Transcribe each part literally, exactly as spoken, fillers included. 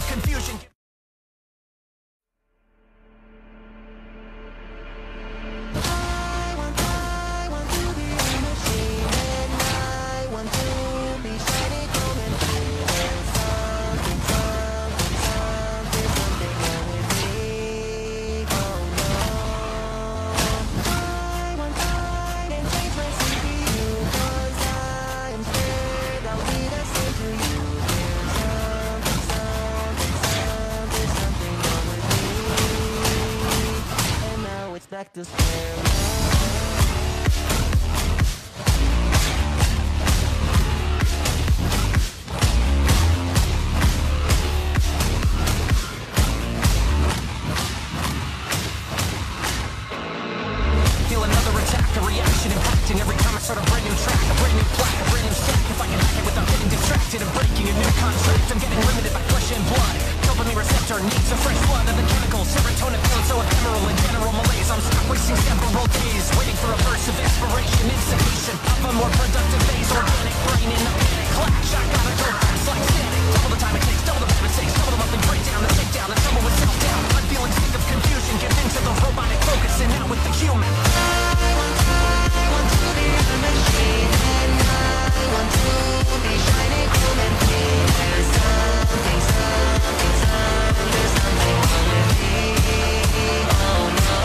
confusion. Back to square one. Feel another attack, a reaction impacting every time I start a brand new track, a brand new plaque, a brand new stack. If I can hack it without getting distracted and breaking a new contract, I'm getting limited by flesh and blood. Dopamine receptor needs a fresh flood of the chemicals. Serotonin feeling so ephemeral in general malaise. I'm stuck wasting several days waiting for a burst of inspiration, instigation of a more productive phase. Organic brain in a panic clash. I gotta go fast like static. Double the time it takes, double the bad mistakes, double the monthly breakdown, the takedown, the trouble with self-doubt. I'm feeling sick of confusion, give into the robotic focus, and now with the human. I want to, I want to be a machine, and I want to be shiny, cool, and clean. There's something, something, something, there's something wrong with me. Oh no.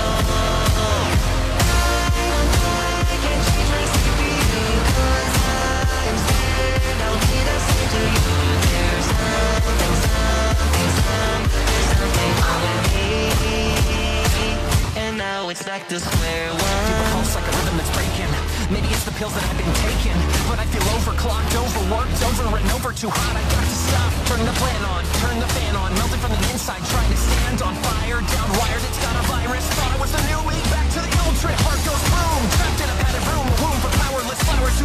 I can't change my C P U, 'cause I'm scared I'll be the same to you. There's something, something, something, there's something wrong with me. And now it's back to square one. Feel the pulse like a rhythm that's breaking. Maybe it's the pills that I've been taking, but I feel overclocked, overworked, over and over, too hot. I got to stop. Turn the plan on, turn the fan on, melted from the inside, trying to stand on fire. Down wired, it's got a virus. Thought I was the new me, back to the old trip. Heart goes boom, trapped in a padded room, a room for powerless flowers.